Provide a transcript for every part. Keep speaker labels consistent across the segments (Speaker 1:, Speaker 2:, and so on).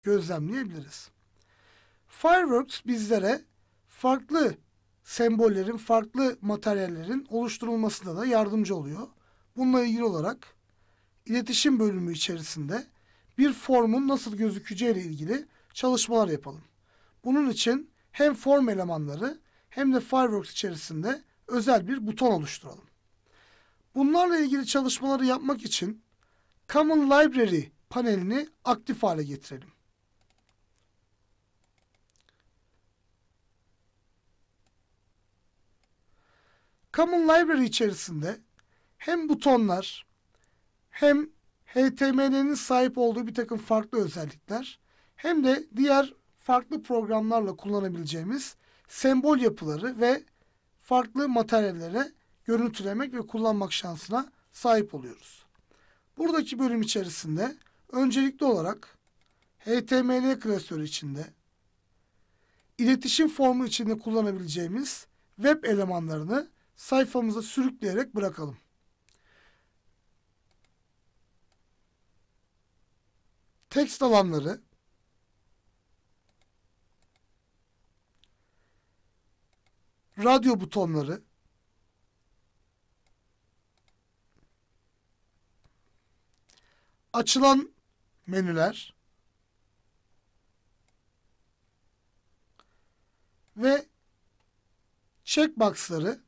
Speaker 1: gözlemleyebiliriz. Fireworks bizlere farklı sembollerin, farklı materyallerin oluşturulmasına da yardımcı oluyor. Bununla ilgili olarak iletişim bölümü içerisinde bir formun nasıl gözükeceği ile ilgili çalışmalar yapalım. Bunun için hem form elemanları hem de Fireworks içerisinde özel bir buton oluşturalım. Bunlarla ilgili çalışmaları yapmak için Common Library panelini aktif hale getirelim. Common Library içerisinde hem butonlar hem HTML'nin sahip olduğu bir takım farklı özellikler hem de diğer farklı programlarla kullanabileceğimiz sembol yapıları ve farklı materyallere görüntülemek ve kullanmak şansına sahip oluyoruz. Buradaki bölüm içerisinde öncelikli olarak HTML klasörü içinde, iletişim formu içinde kullanabileceğimiz web elemanlarını sayfamıza sürükleyerek bırakalım. Text alanları, radyo butonları, açılan menüler ve checkbox'ları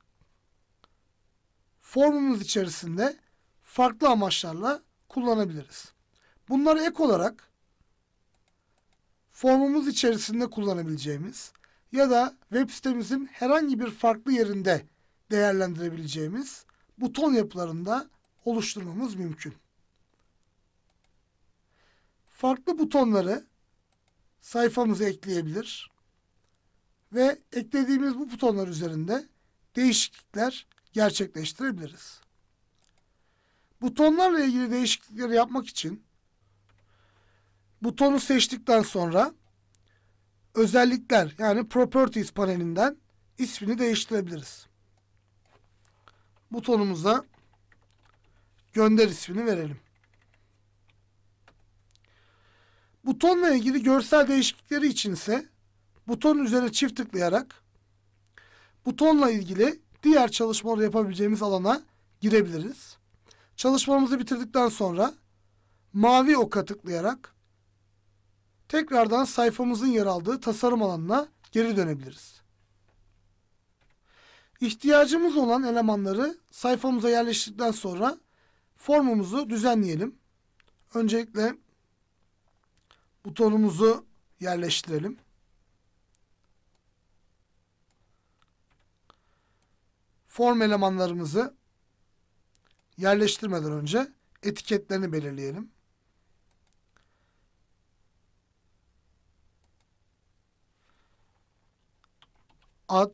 Speaker 1: formumuz içerisinde farklı amaçlarla kullanabiliriz. Bunları ek olarak formumuz içerisinde kullanabileceğimiz ya da web sitemizin herhangi bir farklı yerinde değerlendirebileceğimiz buton yapılarında oluşturmamız mümkün. Farklı butonları sayfamıza ekleyebilir ve eklediğimiz bu butonlar üzerinde değişiklikler gerçekleştirebiliriz. Butonlarla ilgili değişiklikleri yapmak için butonu seçtikten sonra özellikler yani Properties panelinden ismini değiştirebiliriz. Butonumuza gönder ismini verelim. Butonla ilgili görsel değişiklikleri içinse butonun üzerine çift tıklayarak butonla ilgili diğer çalışmaları yapabileceğimiz alana girebiliriz. Çalışmamızı bitirdikten sonra mavi oka tıklayarak tekrardan sayfamızın yer aldığı tasarım alanına geri dönebiliriz. İhtiyacımız olan elemanları sayfamıza yerleştirdikten sonra formumuzu düzenleyelim. Öncelikle butonumuzu yerleştirelim. Form elemanlarımızı yerleştirmeden önce etiketlerini belirleyelim. Ad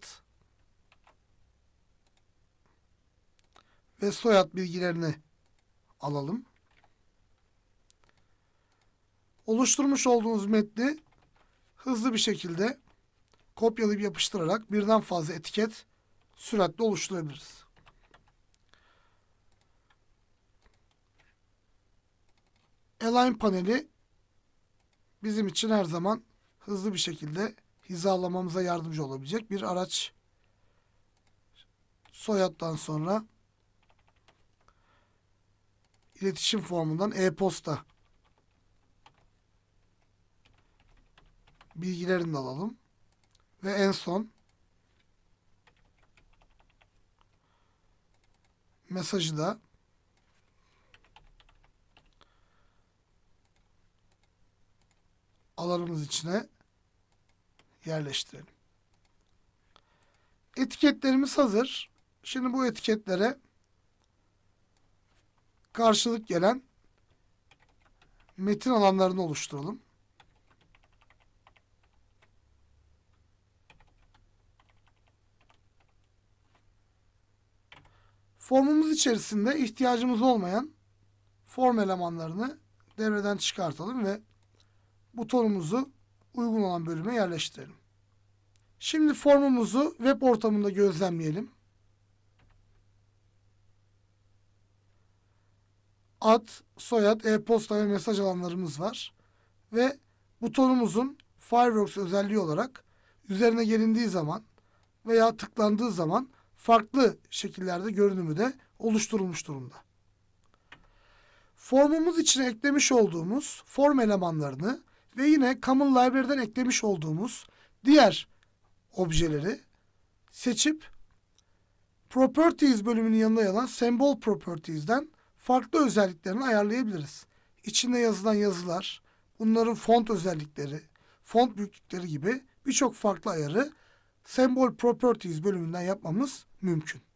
Speaker 1: ve soyad bilgilerini alalım. Oluşturmuş olduğunuz metni hızlı bir şekilde kopyalayıp yapıştırarak birden fazla etiket süratle oluşturabiliriz. Align paneli bizim için her zaman hızlı bir şekilde hizalamamıza yardımcı olabilecek bir araç. Soyaddan sonra iletişim formundan e-posta bilgilerini de alalım. Ve en son mesajı da alanımız içine yerleştirelim. Etiketlerimiz hazır. Şimdi bu etiketlere karşılık gelen metin alanlarını oluşturalım. Formumuz içerisinde ihtiyacımız olmayan form elemanlarını devreden çıkartalım ve butonumuzu uygun olan bölüme yerleştirelim. Şimdi formumuzu web ortamında gözlemleyelim. Ad, soyad, e-posta ve mesaj alanlarımız var. Ve butonumuzun Fireworks özelliği olarak üzerine gelindiği zaman veya tıklandığı zaman farklı şekillerde görünümü de oluşturulmuş durumda. Formumuz içine eklemiş olduğumuz form elemanlarını ve yine Common Library'den eklemiş olduğumuz diğer objeleri seçip Properties bölümünün yanında yer alan Symbol Properties'den farklı özelliklerini ayarlayabiliriz. İçinde yazılan yazılar, bunların font özellikleri, font büyüklükleri gibi birçok farklı ayarı Symbol Properties bölümünden yapmamız mümkün.